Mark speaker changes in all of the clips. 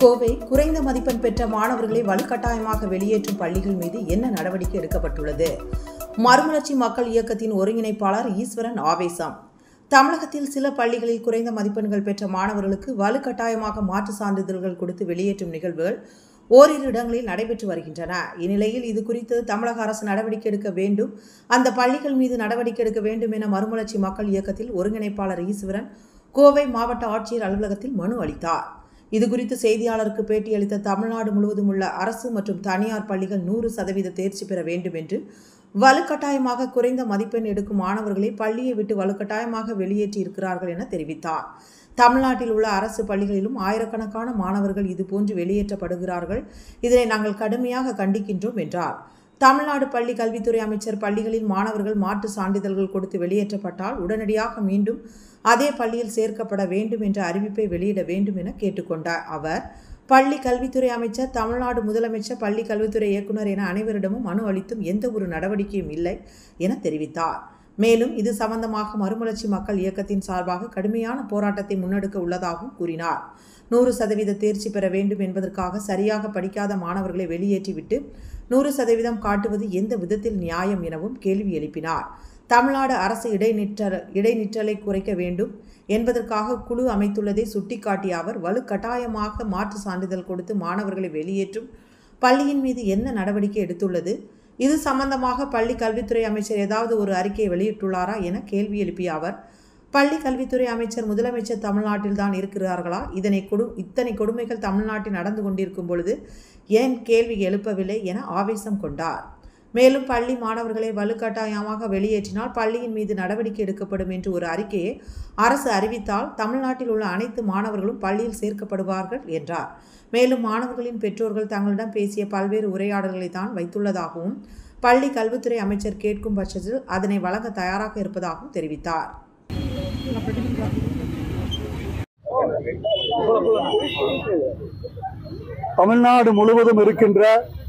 Speaker 1: கோவை குறைந்த மதிப்பெண் பெற்ற மாணவர்களை வலுக்கட்டாயமாக வெளியேற்றும் பள்ளிகள் மீது என்ன நடவடிக்கை எடுக்கப்பட்டுள்ளது? மறுமலர்ச்சி மக்கள் இயக்கத்தின் ஒருங்கிணைப்பாளர் ஈஸ்வரன் ஆவேசம். தமிழகத்தில் சில பள்ளிகளில் குறைந்த மதிப்பெண்கள் பெற்ற மாணவர்களுக்கு வலுக்கட்டாயமாக மாற்று சான்றிதழ்கள் கொடுத்து வெளியேற்றும் நிகழ்வுகள் ஓரிரு இடங்களில் நடைபெற்று வருகின்றன. இந்நிலையில் இது குறித்து தமிழக அரசு நடவடிக்கை எடுக்க வேண்டும், அந்த பள்ளிகள் மீது நடவடிக்கை எடுக்க வேண்டும் என மறுமலர்ச்சி மக்கள் இயக்கத்தில் ஒருங்கிணைப்பாளர் ஈஸ்வரன் கோவை மாவட்ட ஆட்சியர் அலுவலகத்தில் மனு அளித்தார். இதுகுறித்து செய்தியாளருக்கு பேட்டியளித்த தமிழ்நாடு முழுவதும் உள்ள அரசு மற்றும் தனியார் பள்ளிகள் 100% தேர்ச்சி பெற வேண்டும் என்று, வலுக்கட்டாயமாக குறைந்த மதிப்பெண் எடுக்கும் மாணவர்களை பள்ளியை விட்டு வலுக்கட்டாயமாக வெளியேற்றி இருக்கிறார்கள் என தெரிவித்தார். தமிழ்நாட்டில் உள்ள அரசு பள்ளிகளிலும் ஆயிரக்கணக்கான மாணவர்கள் இதுபோன்று வெளியேற்றப்படுகிறார்கள். இதனை நாங்கள் கடுமையாக கண்டிக்கின்றோம் என்றார். தமிழ்நாடு பள்ளி கல்வித்துறை அமைச்சர் பள்ளிகளில் மாணவர்கள் மாற்று சான்றிதழ்கள் கொடுத்து வெளியேற்றப்பட்டால் உடனடியாக மீண்டும் அதே பள்ளியில் சேர்க்கப்பட வேண்டும் என்ற அறிவிப்பை வெளியிட வேண்டும் என கேட்டுக்கொண்டார். அவர் பள்ளி கல்வித்துறை அமைச்சர், தமிழ்நாடு முதலமைச்சர், பள்ளி கல்வித்துறை இயக்குநர் என அனைவரிடமும் மனு அளித்தும் எந்த ஒரு நடவடிக்கையும் இல்லை என தெரிவித்தார். மேலும் இது சம்பந்தமாக மறுமலர்ச்சி மக்கள் இயக்கத்தின் சார்பாக கடுமையான போராட்டத்தை முன்னெடுக்க உள்ளதாகவும் கூறினார். 100% தேர்ச்சி பெற வேண்டும் என்பதற்காக சரியாக படிக்காத மாணவர்களை வெளியேற்றிவிட்டு 100% காட்டுவது எந்த விதத்தில் நியாயம் எனவும் கேள்வி எழுப்பினார். தமிழ்நாடு அரசு இடைநிற்றலை குறைக்க வேண்டும் என்பதற்காக குழு அமைத்துள்ளதை சுட்டிக்காட்டிய அவர் வலுக்கட்டாயமாக மாற்று சான்றிதழ் கொடுத்து மாணவர்களை வெளியேற்றும் பள்ளியின் மீது என்ன நடவடிக்கை எடுத்துள்ளது? இது சம்பந்தமாக பள்ளி கல்வித்துறை அமைச்சர் ஏதாவது ஒரு அறிக்கையை வெளியிட்டுள்ளாரா என கேள்வி எழுப்பிய அவர், பள்ளி கல்வித்துறை அமைச்சர், முதலமைச்சர் தமிழ்நாட்டில் தான் இருக்கிறார்களா? இத்தனை கொடுமைகள் தமிழ்நாட்டில் நடந்து கொண்டிருக்கும் பொழுது ஏன் கேள்வி எழுப்பவில்லை என ஆவேசம் கொண்டார். மேலும் பள்ளி மாணவர்களை வலுக்கட்டாயமாக வெளியேற்றினால் பள்ளியின் மீது நடவடிக்கை எடுக்கப்படும் என்று ஒரு அறிக்கையை அரசு அறிவித்தால் தமிழ்நாட்டில் உள்ள அனைத்து மாணவர்களும் பள்ளியில் சேர்க்கப்படுவார்கள் என்றார். மேலும் மாணவர்களின் பெற்றோர்கள் தங்களிடம் பேசிய பல்வேறு உரையாடல்களை தான் வைத்துள்ளதாகவும், பள்ளி கல்வித்துறை அமைச்சர் கேட்கும் பட்சத்தில் அதனை வழங்க தயாராக இருப்பதாகவும் தெரிவித்தார்.
Speaker 2: தமிழ்நாடு முழுவதும் இருக்கின்ற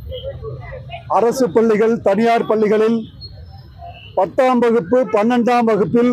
Speaker 2: அரசு பள்ளிகள், தனியார் பள்ளிகளில் 10ஆம் வகுப்பு 12ஆம் வகுப்பில்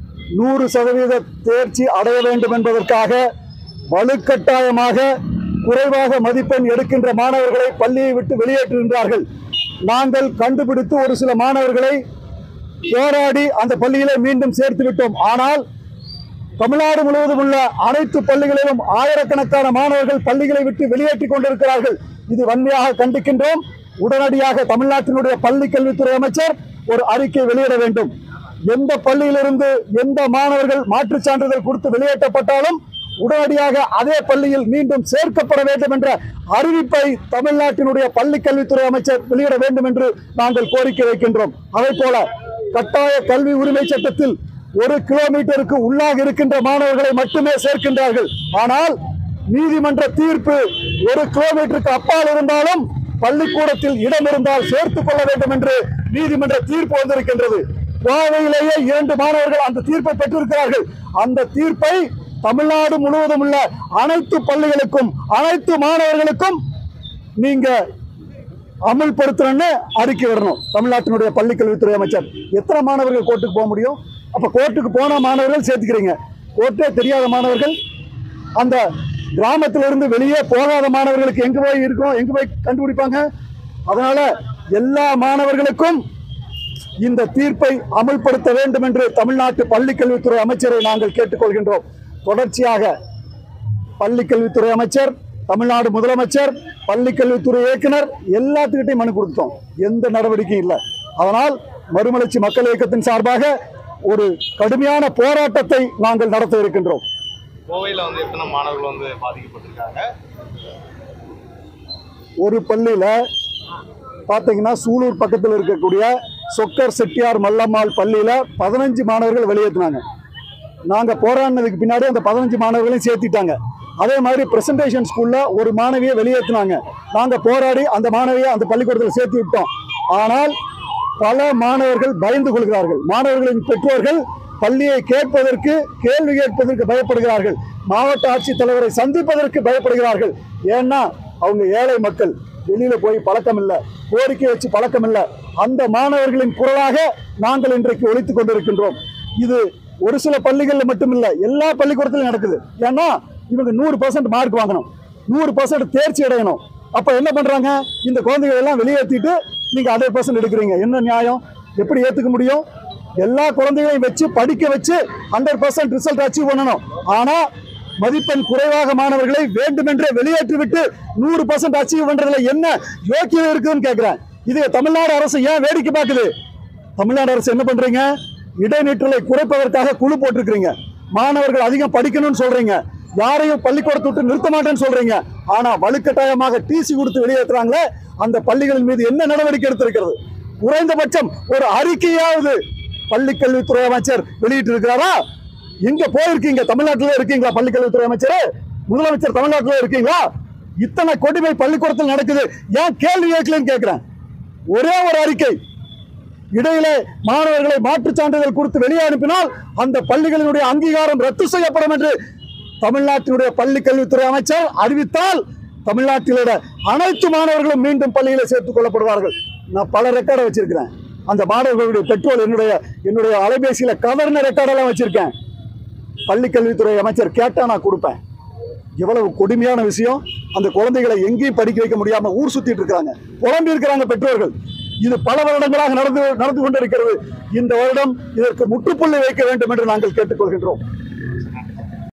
Speaker 2: 100% தேர்ச்சி அடைய வேண்டும் என்பதற்காக வலுக்கட்டாயமாக குறைவாக மதிப்பெண் எடுக்கின்ற மாணவர்களை பள்ளியை விட்டு வெளியேற்றுகின்றார்கள். நாங்கள் கண்டுபிடித்து ஒரு சில மாணவர்களை போராடி அந்த பள்ளியிலே மீண்டும் சேர்த்து விட்டோம். ஆனால் தமிழ்நாடு முழுவதும் உள்ள அனைத்து பள்ளிகளிலும் ஆயிரக்கணக்கான மாணவர்கள் பள்ளிகளை விட்டு வெளியேற்றிக் கொண்டிருக்கிறார்கள். இது வன்மையாக கண்டிக்கின்றோம். உடனடியாக தமிழ்நாட்டினுடைய பள்ளி கல்வித்துறை அமைச்சர் ஒரு அறிக்கை வெளியிட வேண்டும். எந்த பள்ளியிலிருந்து எந்த மாணவர்கள் மாற்றுச் சான்றிதழ் கொடுத்து வெளியேற்றப்பட்டாலும் உடனடியாக அதே பள்ளியில் மீண்டும் சேர்க்கப்பட வேண்டும் என்ற அறிவிப்பை தமிழ்நாட்டினுடைய பள்ளி கல்வித்துறை அமைச்சர் வெளியிட வேண்டும் என்று நாங்கள் கோரிக்கை வைக்கின்றோம். அதே போல கட்டாய கல்வி உரிமை சட்டத்தில் 1 கிலோமீட்டருக்கு உள்ளாக இருக்கின்ற மாணவர்களை மட்டுமே சேர்க்கின்றார்கள். ஆனால் நீதிமன்ற தீர்ப்பு 1 கிலோமீட்டருக்கு அப்பால் இருந்தாலும் பள்ளிக்கூடத்தில் இடம் இருந்தால் சேர்த்துக் கொள்ள வேண்டும் என்று நீதிமன்ற தீர்ப்பு வந்திருக்கின்றது. கோவையிலேயே 2 மாணவர்கள் அந்த தீர்ப்பை பெற்றிருக்கிறார்கள். அந்த தீர்ப்பை தமிழ்நாடு முழுவதும் உள்ள அனைத்து பள்ளிகளுக்கும் அனைத்து மாணவர்களுக்கும் நீங்க அமல்படுத்தணும்னு அறிக்கை வரணும். தமிழ்நாட்டினுடைய பள்ளி கல்வித்துறை அமைச்சர், எத்தனை மாணவர்கள் கோர்ட்டுக்கு போக முடியும்? அப்ப கோர்ட்டுக்கு போன மாணவர்கள் சேர்த்துக்கிறீங்க, கோர்ட்டே தெரியாத மாணவர்கள், அந்த கிராமத்திலிருந்து வெளியே போகாத மாணவர்களுக்கு எங்க போய் கண்டுபிடிப்பாங்க? அதனால எல்லா மாணவர்களுக்கும் இந்த தீர்ப்பை அமல்படுத்த வேண்டும் என்று தமிழ்நாட்டு பள்ளி கல்வித்துறை அமைச்சரை நாங்கள் கேட்டுக்கொள்கின்றோம். தொடர்ச்சியாக பள்ளி கல்வித்துறை அமைச்சர், தமிழ்நாடு முதலமைச்சர், பள்ளி கல்வித்துறை இயக்குனர் எல்லாத்துக்கிட்டையும் மனு கொடுத்தோம், எந்த நடவடிக்கையும் இல்லை. அதனால் மறுமலர்ச்சி மக்கள் இயக்கத்தின் சார்பாக ஒரு கடுமையான போராட்டத்தை நாங்கள் நடத்த இருக்கின்றோம்.
Speaker 3: கோவையில் எத்தனை மாணவர்கள் பாதிக்கப்பட்டிருக்காங்க?
Speaker 2: ஒரு பள்ளியில பாத்தீங்கன்னா சூலூர் பக்கத்தில் இருக்கக்கூடிய சொக்கர் செட்டியார் மல்லம்மாள் பள்ளியில 15 மாணவர்கள் வெளியேற்றினாங்க. நாங்க போராடினதுக்கு பின்னாடி அந்த 15 மாணவர்களையும் சேர்த்திட்டாங்க. அதே மாதிரி பிரசன்டேஷன் ஸ்கூல்ல ஒரு மாணவியை வெளியேற்றினாங்க. நாங்க போராடி அந்த மாணவியை அந்த பள்ளிக்கூடத்தில் சேர்த்து விட்டோம். ஆனால் பல மாணவர்கள் பயந்து கொள்கிறார்கள். மாணவர்களின் பெற்றோர்கள் பள்ளியை கேட்பதற்கு, கேள்வி கேட்பதற்கு பயப்படுகிறார்கள். மாவட்ட ஆட்சித்தலைவரை சந்திப்பதற்கு பயப்படுகிறார்கள். ஏன்னா அவங்க ஏழை மக்கள், வெளியில போய் பழக்கம் இல்லை, கோரிக்கை வச்சு பழக்கம் இல்லை. அந்த மாணவர்களின் குரலாக நாங்கள் இன்றைக்கு ஒலித்துக் கொண்டிருக்கின்றோம். இது ஒரு சில பள்ளிகளில் மட்டும் இல்லை, எல்லா பள்ளிக்கூடத்திலும் நடக்குது. ஏன்னா இவங்க 100% மார்க் வாங்கணும். 100% தேர்ச்சி அடையணும். அப்ப என்ன பண்றாங்க? இந்த குழந்தைகள் எல்லாம் வெளியேற்றிட்டு நீங்க 100% எடுக்கிறீங்க. என்ன நியாயம்? எப்படி ஏத்துக்க முடியும்? எல்லா குழந்தைகளையும் வச்சு படிக்க வச்சு 100% ரிசல்ட் அச்சீவ் பண்ணணும். ஆனா மதிப்பெண் குறைவாக மாணவர்களை வேண்டுமென்றே வெளியேற்றிவிட்டு 100% அச்சீவ் பண்றதுல என்ன யோக்கியம் இருக்குன்னு கேட்கிறேன். இது தமிழ்நாடு அரசு ஏன் வேடிக்கை பார்க்குது? தமிழ்நாடு அரசு என்ன பண்றீங்க? இடைநிற்றலை குறைப்பதற்காக குழு போட்டிருக்கிறீங்க. மாணவர்கள் அதிகம் படிக்கணும்னு சொல்றீங்க. யாரையும் பள்ளிக்கூடத்தை விட்டு நிறுத்த மாட்டேன்னு சொல்றீங்க. ஆனா வலுக்கட்டாயமாக டிசி கொடுத்து வெளியேற்றுறாங்களே, அந்த பள்ளிகளின் மீது என்ன நடவடிக்கை எடுத்திருக்கிறது? குறைந்தபட்சம் ஒரு அறிக்கையாவது பள்ளிக்கல்வித்துறை அமைச்சர் வெளியிட்டு இருக்கிறாரா? எங்க போயிருக்கீங்க? தமிழ்நாட்டில் இருக்கீங்களா? பள்ளிக்கல்வித்துறை அமைச்சர், முதலமைச்சர் தமிழ்நாட்டில் இருக்கீங்களா? இத்தனை கொடுமை பள்ளிக்கூடத்தில் நடக்குது, ஏன் கேள்வி கேட்கலன்னு கேட்கிறேன். ஒரே ஒரு அறிக்கை, இடையிலே மாணவர்களை மாற்றுச் சான்றிதழ் கொடுத்து வெளியே அனுப்பினால் அந்த பள்ளிகளினுடைய அங்கீகாரம் ரத்து செய்யப்படும் என்று தமிழ்நாட்டினுடைய பள்ளி கல்வித்துறை அமைச்சர் அறிவித்தால் தமிழ்நாட்டிலுடைய அனைத்து மாணவர்களும் மீண்டும் பள்ளியில சேர்த்துக் கொள்ளப்படுவார்கள். நான் பல ரெக்கார்டை வச்சிருக்கிறேன். அந்த மாணவர்களுடைய பெற்றோர் என்னுடைய அலைபேசியில கவர்ன ரெக்கார்டெல்லாம் வச்சிருக்கேன். பள்ளி கல்வித்துறை அமைச்சர் கேட்டா நான் கொடுப்பேன். எவ்வளவு கொடுமையான விஷயம்! அந்த குழந்தைகளை எங்கேயும் படிக்க வைக்க முடியாம ஊர் சுத்திட்டு இருக்காங்க, புலம்பி இருக்கிறாங்க பெற்றோர்கள். இது பல வருடங்களாக நடந்து கொண்டிருக்கிறது. இந்த வருடம் இதற்கு முற்றுப்புள்ளி வைக்க வேண்டும் என்று நாங்கள் கேட்டுக்கொள்கின்றோம்.